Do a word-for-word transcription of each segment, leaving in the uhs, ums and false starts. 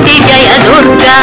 शक्ति जय दुर्गा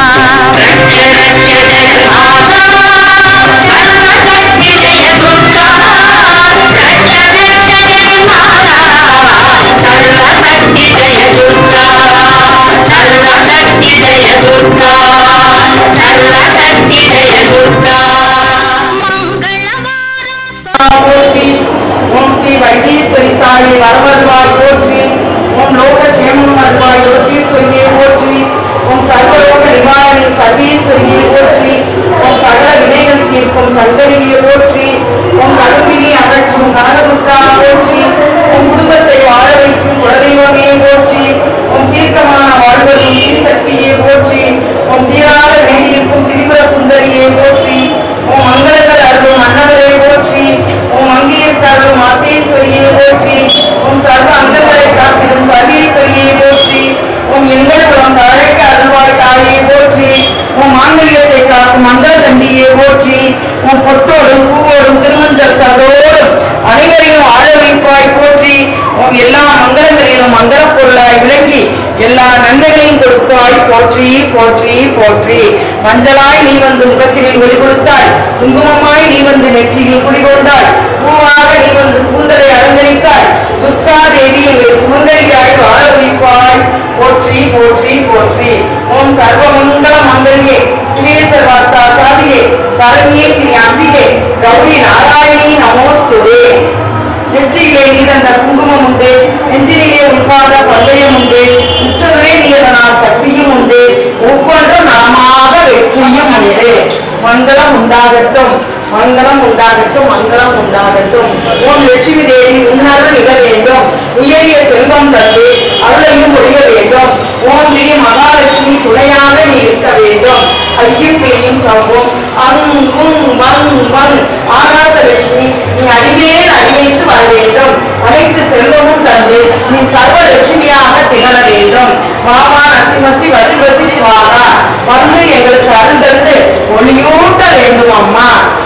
ओम श्री वैद्येश्वरी ताये वरवरवाय पोற்றி ओम लोक क्षेमम வருவாய் யோகீஸ்வரியே போற்றி ஓம் சர்வலோக நிவாரணி சர்வேஸ்வரியே போற்றி ஓம் சகல வினைகள் தீர்க்கும் சங்கரியே போற்றி ஓம் கருப்பினி அகற்றும் கனகதுர்கா போற்றி ஓம் குடும்பத்தை வாழ வைக்கும் குலதெய்வமே போற்றி ஓம் தீர்க்கமான வாழ்வரும் ஸ்ரீசக்தியே போற்றி ஓம் தீராத வேண்டியிருக்கும் திரிபுர சுந்தரியே போற்றி ஓம் மங்களங்கள் அருளும் அன்னவரே போற்றி ஓம் அங்கீகரித்தாரும் மாத்தேஸ்வரியே போற்றி ஓம் சர்வ அங்கங்களை காத்திடும் சர்வேஸ்வரியே போற்றி ஓம் எங்கள் குலம் தழைக்க அருள்வாய் தாயே போற்றி ஓம் மாங்கல்யத்தை காக்கும் மங்கள சண்டியே போற்றி ஓம் பொட்டோடும் பூவோடும் திருமஞ்சல் சதோடும் அனைவரையும் ஆழ வைப்பாய் போற்றி ஓம் எல்லா மங்களங்களிலும் மங்கள பொருளாய் விளங்கி எல்லா நன்மைகளையும் கொடுப்பாய் போற்றி போற்றி போற்றி மஞ்சளாய் நீ வந்து முகத்தில் ஒளி கொடுத்தாய் குங்குமமாய் நீ வந்து நெற்றியில் குடிகொண்டாய் பூவாக நீ வந்து கூந்தலை அலங்கரித்தாய் துர்கா தேவி சுமங்கலியாய் வாழ வைப்பாய் போற்றி போற்றி போற்றி ஓம் சர்வமங்கள மங்கல்யே ஸ்ரீ சர்வார்த்தா சாதியே சரண்யே திரி அம்பிகே கௌரி நாராயணி நமோஸ்துதே நெற்றியிலே நீ தந்த குங்குமம் உண்டு நெஞ்சிலே உட்காத பல்லையும் உண்டு உச்சதுவே நீதனால் சக்தியும் உண்டு ஒவ்வொன்றும் நாமாக வெற்றியும் உண்டு மங்களம் உண்டாகட்டும் மங்களம் உண்டாகட்டும் மங்களம் உண்டாகட்டும் ஓம் லட்சுமி தேவி உன்னருள் நிக வேண்டும் உயரிய செல்வம் தந்து அருளையும் ஒழிய வேண்டும் ஓம் ஸ்ரீ மகாலட்சுமி துணையாக நீ இருக்க வேண்டும் ஐயப்பையும் சவும் அங்கும் வங் வங் ஆகாச லட்சுமி நீ அடிமேல் அடிமைத்து வர வேண்டும் அனைத்து செல்வமும் தந்து நீ சர்வ லட்சுமியாக திகழ வேண்டும் மாமா நசிமசி வசி வசி சுவாகா வந்து எங்களுக்கு அருள் தந்து ஒளியூட்ட வேண்டும் அம்மா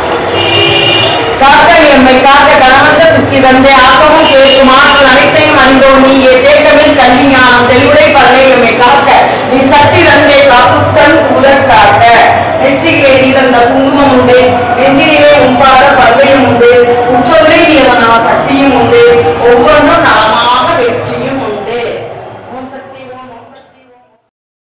காக்க எம்மை காக்க கணவந்த சுத்தி வந்தே ஆக்கமும் சேர்க்கும் ஆற்றல் அனைத்தையும் அணிந்தோம் நீயே தேக்கமில் கண்